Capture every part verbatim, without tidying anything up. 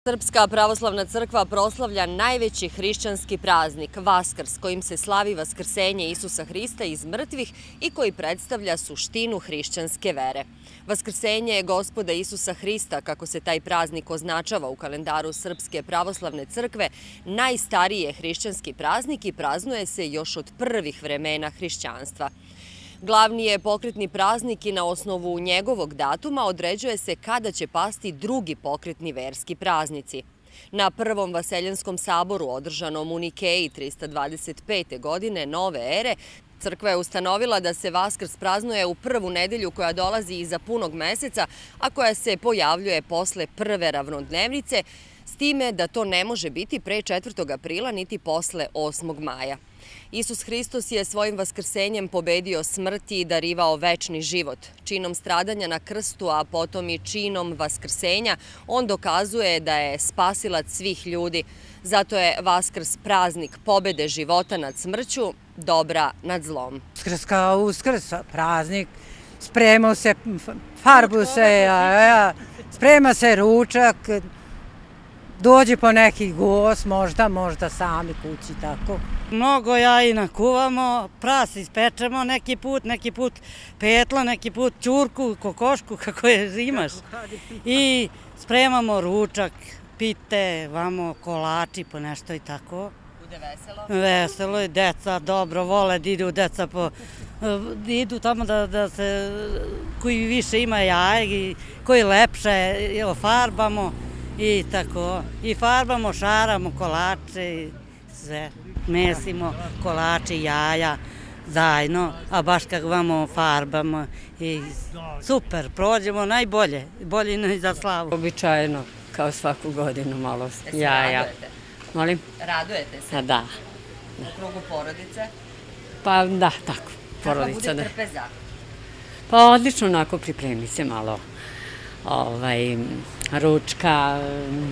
Srpska pravoslavna crkva proslavlja najveći hrišćanski praznik, Vaskrs, kojim se slavi vaskrsenje Isusa Hrista iz mrtvih i koji predstavlja suštinu hrišćanske vere. Vaskrsenje je Gospoda Isusa Hrista, kako se taj praznik označava u kalendaru Srpske pravoslavne crkve, najstariji je hrišćanski praznik i praznuje se još od prvih vremena hrišćanstva. Glavni je pokretni praznik i na osnovu njegovog datuma određuje se kada će pasti drugi pokretni verski praznici. Na prvom Vaseljanskom saboru održanom u Nikeji trista dvadeset pete. godine nove ere, crkva je ustanovila da se Vaskrs praznuje u prvu nedelju koja dolazi iza punog meseca, a koja se pojavljuje posle prve ravnodnevnice, s time da to ne može biti pre četvrtog aprila niti posle osmog maja. Isus Hristos je svojim vaskrsenjem pobedio smrt i darivao večni život. Činom stradanja na krstu, a potom i činom vaskrsenja, on dokazuje da je spasilac svih ljudi. Zato je Vaskrs praznik pobede života nad smrću, dobra nad zlom. Uskrs kao Uskrs, praznik, sprema se, farbu se, sprema se ručak, dođe po neki gost, možda, možda sami kući, tako. Mnogo jajina kuvamo, prase ispečemo neki put, neki put petlo, neki put ćurku, kokošku, kako je imaš. I spremamo ručak, pite, vamo kolači, po nešto i tako. Bude veselo? Veselo i deca dobro vole da idu deca po... idu tamo da se, koji više ima jaja i koji lepše, farbamo i tako. I farbamo, šaramo kolače i sve. Mesimo kolače, jaja, zajedno, a baš kako vamo farbamo i super, prođemo najbolje, bolje i za slavu. Običajno, kao svaku godinu, malo jaja. Radujete? Molim? Radujete se? Da. U krugu porodice? Pa da, tako, porodica. Kako bude trpeza? Pa odlično, onako pripremi se malo ručka,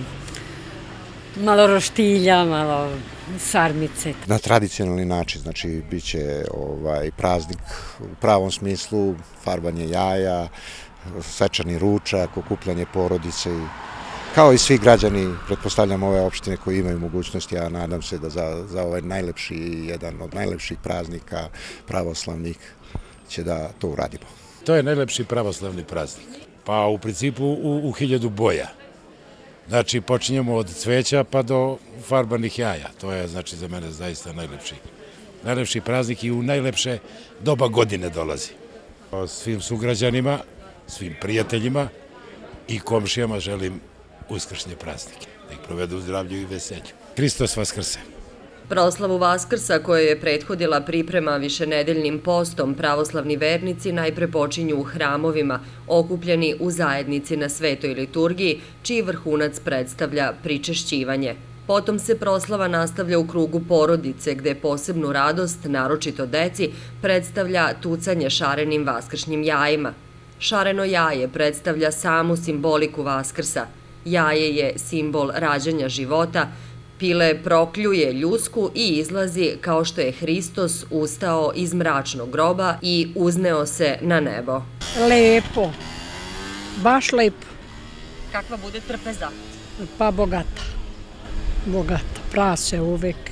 malo roštilja, malo sarmice. Na tradicionalni način, znači, bit će praznik u pravom smislu, farbanje jaja, svečani ručak, okupljanje porodice, kao i svi građani, pretpostavljam, ove opštine koji imaju mogućnosti, ja nadam se da za ovaj najlepši, jedan od najlepših praznika pravoslavnih će da to uradimo. To je najlepši pravoslavni praznik. Pa u principu u hiljadu boja. Znači, počinjemo od cveća pa do farbanih jaja. To je, znači, za mene zaista najlepši. Najlepši praznik i u najlepše doba godine dolazi. Svim sugrađanima, svim prijateljima i komšijama želim uskršnje praznike. Da ih provedu u zdravlju i veselju. Hristos vaskrse! Proslavu Vaskrsa, kojoj je prethodila priprema višenedeljnim postom, pravoslavni vernici najpre počinju u hramovima, okupljeni u zajednici na svetoj liturgiji, čiji vrhunac predstavlja pričešćivanje. Potom se proslava nastavlja u krugu porodice, gde posebnu radost, naročito deci, predstavlja tucanje šarenim vaskršnjim jajima. Šareno jaje predstavlja samu simboliku Vaskrsa. Jaje je simbol rađanja života, pile prokljuje ljusku i izlazi kao što je Hristos ustao iz mračnog groba i uzneo se na nebo. Lepo, baš lepo. Kakva bude trpeza? Pa bogata, bogata, prase uvek,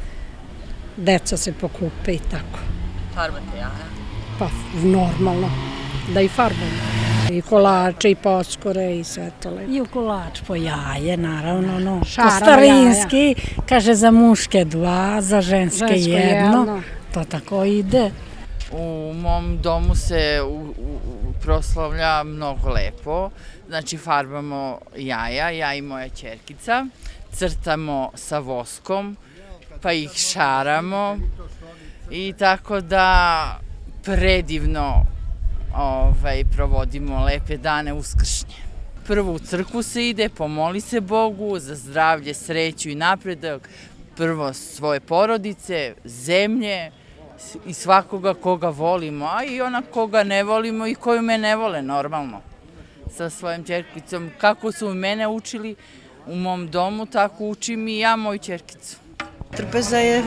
deca se pokupe i tako. Farbate jaja? Pa normalno, da i farbamo. I kolače, i poskore, i sve to lepo. I u kolač po jaje, naravno. Po starinski, kaže za muške dva, za ženske jedno. To tako ide. U mom domu se proslavlja mnogo lepo. Znači, farbamo jaja, ja i moja ćerkica. Crtamo sa voskom, pa ih šaramo. I tako da predivno provodimo lepe dane uskršnje. Prvo u crkvu se ide, pomoli se Bogu za zdravlje, sreću i napredak, prvo svoje porodice, zemlje i svakoga koga volimo, a i ona koga ne volimo i koju me ne vole, normalno. Sa svojom ćerkicom, kako su mene učili u mom domu, tako učim i ja moju ćerkicu. Trpeza je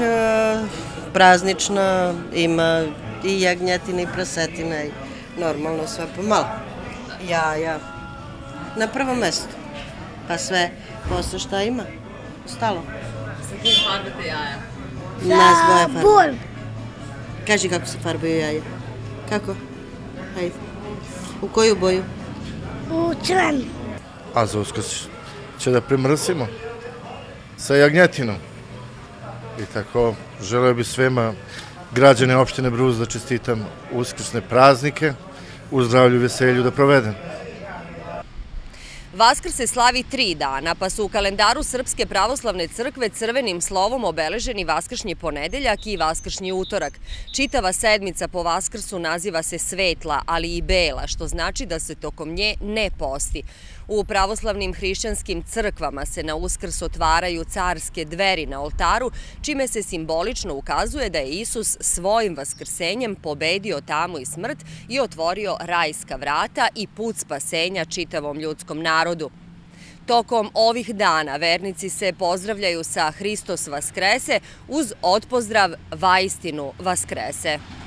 praznična, ima i jagnjetina i prasetina i normalno sve pomalo. Jaja na prvom mestu, pa sve Posle šta ima? Stalo. Sa kim farbate jaja? Nas dvoje farbamo. Kaži kako se farbaju jaja. Kako? Hajde. U koju boju? U crvenu. A za Uskrs će da primrsimo sa jagnjetinom. I tako, želeo bi svema građane opštine Brus da čestitam uskrsne praznike, u zdravlju i veselju da provedem. Vaskrs se slavi tri dana, pa su u kalendaru Srpske pravoslavne crkve crvenim slovom obeleženi Vaskršnji ponedeljak i Vaskršnji utorak. Čitava sedmica po Vaskrsu naziva se svetla, ali i bela, što znači da se tokom nje ne posti. U pravoslavnim hrišćanskim crkvama se na Uskrs otvaraju carske dveri na oltaru, čime se simbolično ukazuje da je Isus svojim vaskrsenjem pobedio tamu i smrt i otvorio rajska vrata i put spasenja čitavom ljudskom narodu. Tokom ovih dana vernici se pozdravljaju sa Hristos Vaskrese uz otpozdrav Vaistinu Vaskrese.